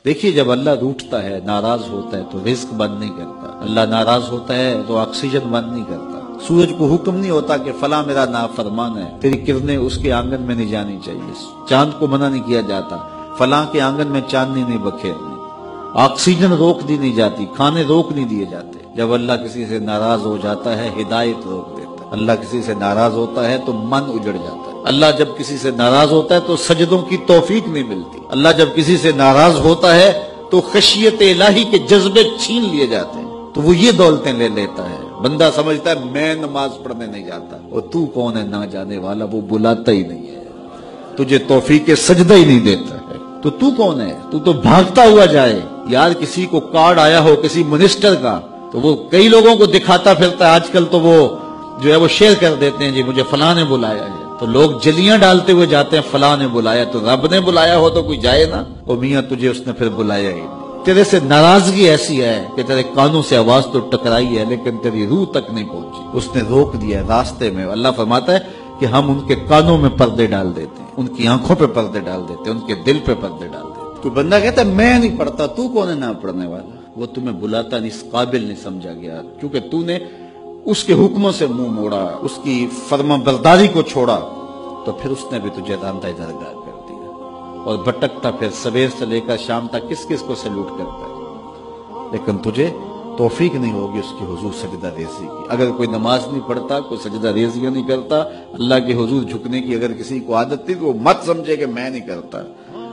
دیکھیے جب اللہ روٹھتا ہے، ناراض ہوتا ہے تو رزق بند نہیں کرتا، اللہ ناراض ہوتا ہے تو آکسیجن بند نہیں کرتا، سورج کو حکم نہیں ہوتا کہ فلاں میرا نافرمان ہے، تیری کرنیں اس کے آنگن میں نہیں جانی چاہیے، چاند کو منع نہیں کیا جاتا فلاں کے آنگن میں چاندنی نہیں بکھیرنی، آکسیجن روک دی نہیں جاتی، کھانے روک نہیں دیے جاتے۔ جب اللہ کسی سے ناراض ہو جاتا ہے ہدایت روک دیتا ہے، اللہ کسی سے ناراض ہوتا ہے تو من اجڑ جاتا ہے، اللہ جب کسی سے ناراض ہوتا ہے تو سجدوں کی توفیق نہیں ملتی، اللہ جب کسی سے ناراض ہوتا ہے تو خشیت الہی کے جذبے چھین لیے جاتے ہیں، تو وہ یہ دولتیں لے لیتا ہے۔ بندہ سمجھتا ہے میں نماز پڑھنے نہیں جاتا، اور تو کون ہے نہ جانے والا، وہ بلاتا ہی نہیں ہے، تجھے توفیق سجدہ ہی نہیں دیتا ہے، تو کون ہے؟ تو بھاگتا ہوا جائے۔ یار کسی کو کارڈ آیا ہو کسی منسٹر کا تو وہ کئی لوگوں کو دکھاتا پھرتا ہے، آج کل تو وہ جو ہے وہ شیئر کر دیتے ہیں، جی مجھے فلاں نے بلایا ہے، تو لوگ جلیاں ڈالتے ہوئے جاتے ہیں فلاں نے بلایا، تو رب نے بلایا ہو تو کوئی جائے نا، او میاں تجھے اس نے پھر بلایا ہی نہیں، تیرے سے ناراضگی ایسی ہے کہ تیرے کانوں سے آواز تو ٹکرائی ہے لیکن تیری روح تک نہیں پہنچی، اس نے روک دیا ہے راستے میں۔ اللہ فرماتا ہے کہ ہم ان کے کانوں میں پردے ڈال دیتے ہیں، ان کی آنکھوں پہ پردے ڈال دیتے ہیں، ان کے دل پہ پردے ڈال دیتے ہیں۔ کوئی بندہ کہتا ہے میں نہیں پڑھتا، تو کون ہے نہ پڑھنے والا؟ وہ تمہیں بلاتا نہیں، اس قابل نہیں سمجھا گیا، کیونکہ تو نے اس کے حکموں سے منہ موڑا، اس کی فرما برداری کو چھوڑا، تو پھر اس نے بھی تجھے راندہ درگاہ کر دیا، اور بھٹکتا پھر سویر سے لے کر شام تک کس کس کو سلوٹ کرتا ہے، لیکن تجھے توفیق نہیں ہوگی اس کی حضور سجدہ ریزی کی۔ اگر کوئی نماز نہیں پڑھتا، کوئی سجدہ ریزیاں نہیں کرتا، اللہ کے حضور جھکنے کی اگر کسی کو عادت تھی تو وہ مت سمجھے کہ میں نہیں کرتا،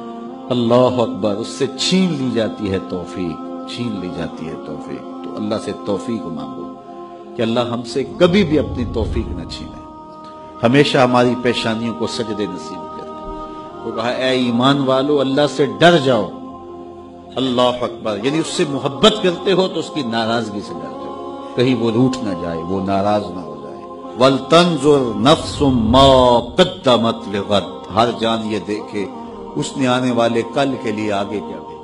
اللہ اکبر، اس سے چھین لی جاتی ہے توفیق، چھین لی جاتی ہے توفیق۔ تو اللہ سے توفیق مانگو کہ اللہ ہم سے کبھی بھی اپنی توفیق نہ چھینے، ہمیشہ ہماری پیشانیوں کو سجدے نصیب کرے۔ وہ کہا اے ایمان والو اللہ سے ڈر جاؤ، اللہ اکبر، یعنی اس سے محبت کرتے ہو تو اس کی ناراضگی سے ڈر جاؤ، کہیں وہ روٹھ نہ جائے، وہ ناراض نہ ہو جائے۔ وَلْتَنْظُرْ نَفْسٌ مَا قَدَّمَتْ لِغَدٍ، ہر جان یہ دیکھے اس نے آنے والے کل کے لیے آگے کیا